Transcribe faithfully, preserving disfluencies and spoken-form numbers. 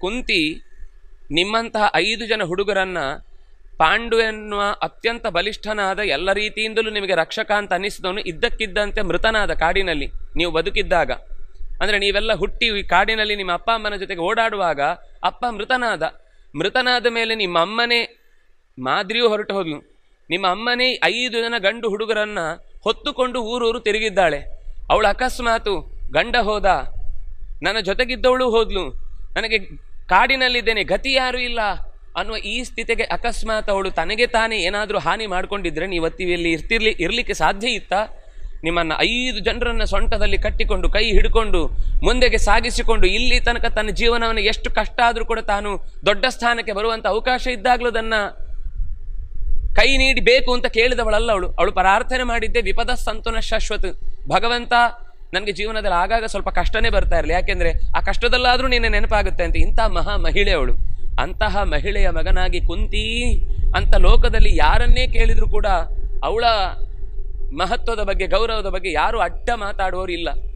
ಕುಂತಿ ನಿಮ್ಮಂತಹ ಐದು ಜನ ಹುಡುಗರನ್ನು ಪಾಂಡು ಎನ್ನುವ ಅತ್ಯಂತ ಬಲಿಷ್ಠನಾದ ಎಲ್ಲ ರೀತಿಯಿಂದಲೂ ನಿಮಗೆ ರಕ್ಷಕ ಅಂತ ಅನ್ನಿಸಿದವನು ಇದ್ದಕ್ಕಿದ್ದಂತೆ ಮೃತನಾದ ಕಾಡಿನಲ್ಲಿ ನೀವು ಬದುಕಿದ್ದಾಗ. ಅಂದರೆ ನೀವೆಲ್ಲ ಹುಟ್ಟಿ ಈ ಕಾಡಿನಲ್ಲಿ ನಿಮ್ಮ ಅಪ್ಪ ಅಮ್ಮನ ಜೊತೆಗೆ ಓಡಾಡುವಾಗ ಅಪ್ಪ ಮೃತನಾದ. ಮೃತನಾದ ಮೇಲೆ ನಿಮ್ಮ ಅಮ್ಮನೇ ಮಾದ್ರಿಯೂ ಹೊರಟು ಹೋದ್ಲು. ನಿಮ್ಮ ಅಮ್ಮನೇ ಐದು ಜನ ಗಂಡು ಹುಡುಗರನ್ನು ಹೊತ್ತುಕೊಂಡು ಊರೂರು ತಿರುಗಿದ್ದಾಳೆ. ಅವಳು ಅಕಸ್ಮಾತು ಗಂಡ ಹೋದ, ನನ್ನ ಜೊತೆಗಿದ್ದವಳು ಹೋದ್ಲು, ನನಗೆ ಕಾಡಿನಲ್ಲಿದ್ದೇನೆ, ಗತಿ ಯಾರೂ ಇಲ್ಲ ಅನ್ನುವ ಈ ಸ್ಥಿತಿಗೆ ಅಕಸ್ಮಾತ್ ಅವಳು ತನಗೆ ತಾನೇ ಏನಾದರೂ ಹಾನಿ ಮಾಡಿಕೊಂಡಿದ್ರೆ ನೀವತ್ತಿಯಲ್ಲಿ ಇರ್ತಿರ್ಲಿ ಇರಲಿಕ್ಕೆ ಸಾಧ್ಯ ಇತ್ತಾ? ನಿಮ್ಮನ್ನು ಐದು ಜನರನ್ನು ಸೊಂಟದಲ್ಲಿ ಕಟ್ಟಿಕೊಂಡು ಕೈ ಹಿಡ್ಕೊಂಡು ಮುಂದೆಗೆ ಸಾಗಿಸಿಕೊಂಡು ಇಲ್ಲಿ ತನಕ ತನ್ನ ಜೀವನವನ್ನು ಎಷ್ಟು ಕಷ್ಟ ಆದರೂ ಕೂಡ ತಾನು ದೊಡ್ಡ ಸ್ಥಾನಕ್ಕೆ ಬರುವಂಥ ಅವಕಾಶ ಇದ್ದಾಗಲೂ ಅದನ್ನು ಕೈ ನೀಡಿ ಬೇಕು ಅಂತ ಕೇಳಿದವಳಲ್ಲ ಅವಳು. ಅವಳು ಪ್ರಾರ್ಥನೆ ಮಾಡಿದ್ದೆ ವಿಪದ ಸಂತುನ ಶಾಶ್ವತ, ಭಗವಂತ ನನಗೆ ಜೀವನದಲ್ಲಿ ಆಗಾಗ ಸ್ವಲ್ಪ ಕಷ್ಟನೇ ಬರ್ತಾ ಇರಲಿ, ಯಾಕೆಂದರೆ ಆ ಕಷ್ಟದಲ್ಲಾದರೂ ನಿನ್ನೆ ನೆನಪಾಗುತ್ತೆ ಅಂತ. ಇಂಥ ಮಹಾ ಮಹಿಳೆ ಅವಳು. ಅಂತಹ ಮಹಿಳೆಯ ಮಗನಾಗಿ ಕುಂತಿ ಅಂತ ಲೋಕದಲ್ಲಿ ಯಾರನ್ನೇ ಕೇಳಿದರೂ ಕೂಡ ಅವಳ ಮಹತ್ವದ ಬಗ್ಗೆ ಗೌರವದ ಬಗ್ಗೆ ಯಾರೂ ಅಡ್ಡ ಮಾತಾಡುವವರು ಇಲ್ಲ.